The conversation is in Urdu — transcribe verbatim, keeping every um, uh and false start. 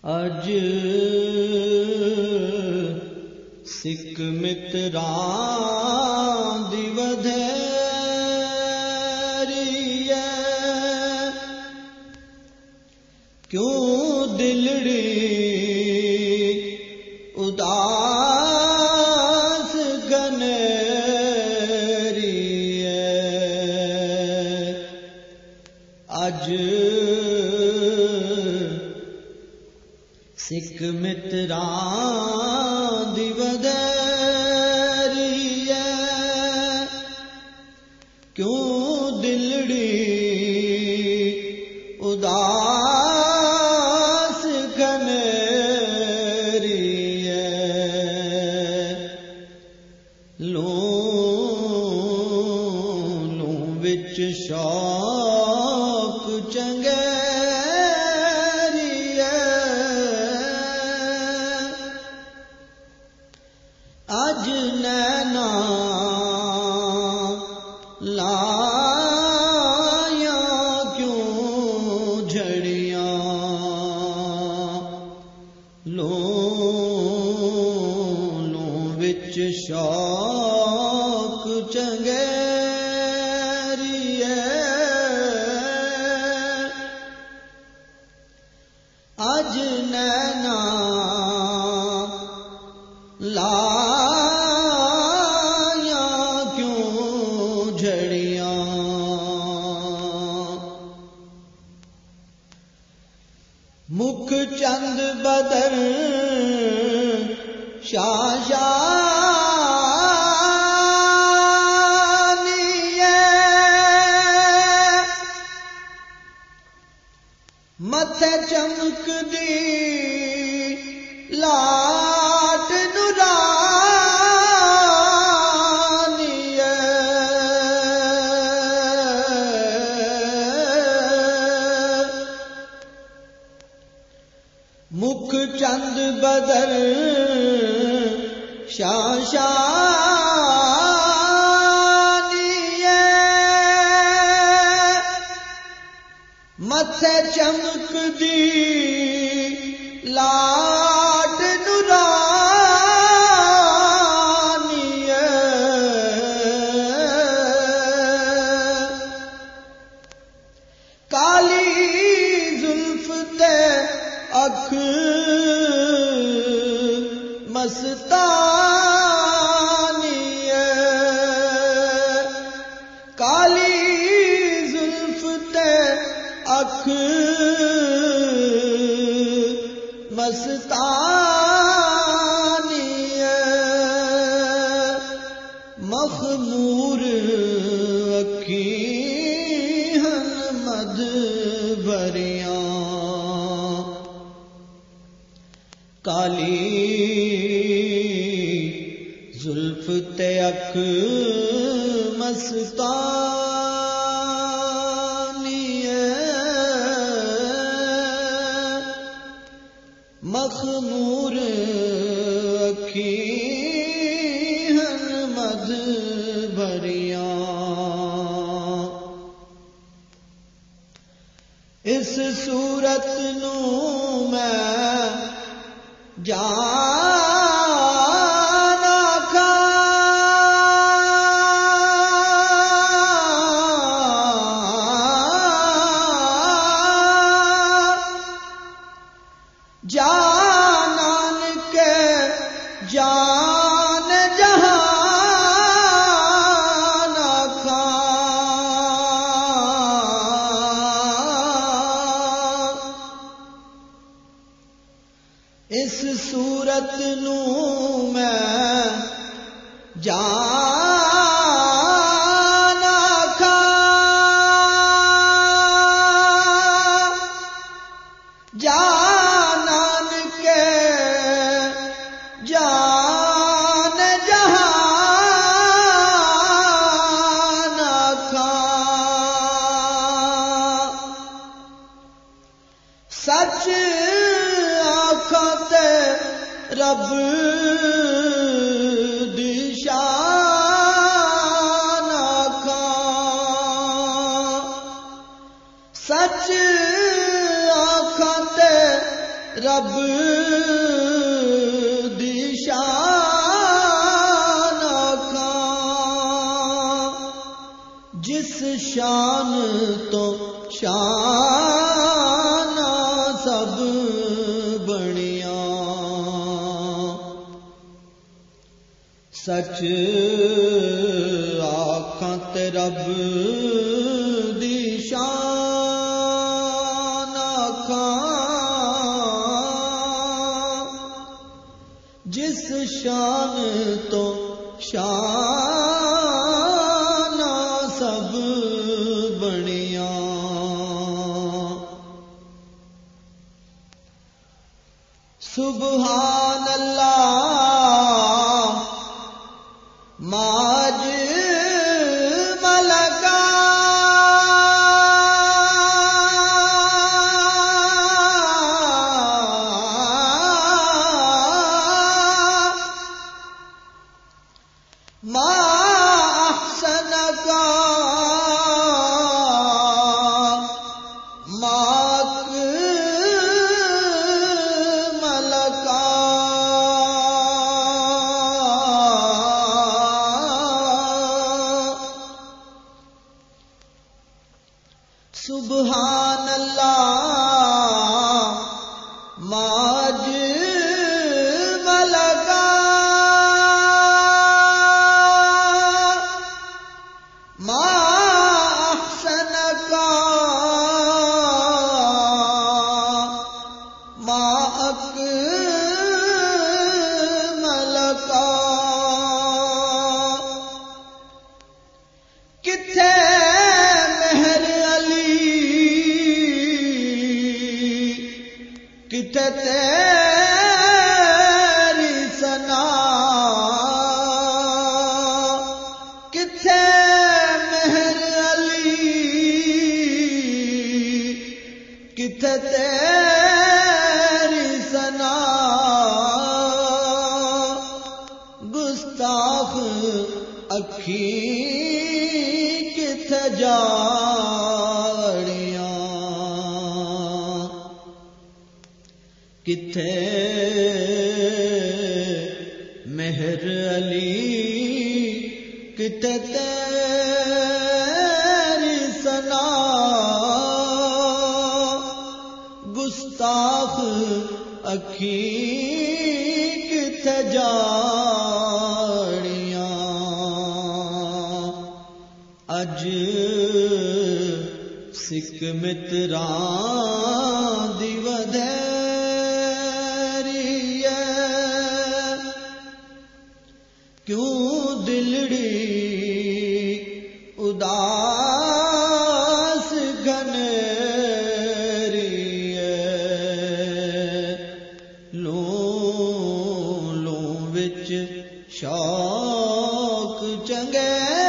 اج سکھ متراں دی ودھیری ہے، کیوں دلڑی اداس گنیری ہے، اج سکھ متراں دی ودھیری ہے، کیوں دلڑی اداس گنیری ہے، لوں لوں وچ شوق چنگے اج نینا لایا کیوں جھڑیاں، لوں لوں وچ شوق چنگیری ہے، اج نینا لایا کیوں جھڑیاں، مکھ چند بدر شاشانی ہے، متھے چمک دی لاٹ نورانی ہے، مکھ چند بدر شاشانی ہے، متھے چمک دی لاٹ نورانی ہے، کالی زلف تے اکھ مستانی ہے، کالی زلف تے اکھ مستانی ہے، مخمور اکھیاں مد بھریاں، کالی زلف تے اکھ مستانی ہے، مخمور اکھیاں مد بھریاں، اس صورت نو میں جانا کھا، جانان کے جان جہان کھا، اس صورت نو میں جانا کھا، جانان کے جان جہان کھا، سچ آکھاں رب دی شان آکھاں، سچ آکھاں رب دی شان آکھاں جس شان تو شان سب بنیاں سچ آکھاں تے رب دی شان آکھاں جس شان تو شان سب بنیاں سبحان اللہ ماج ملکا ما احسنکا ما ملکا سبحان اللہ ماج ملکا ما احسنکا ما اکملکا کتھے کتے تیری ثنا کتے مہر علی کتے تیری ثنا گستاخ اکھی کتے جاڑیاں کتھے مہر علی کتھے تیری ثنا گستاخ اکھی کتھے جاڑیاں اج سکھ متراں دی ودے کیوں دلڑی اداس گھنری لوں لوں وچ شوق چنگے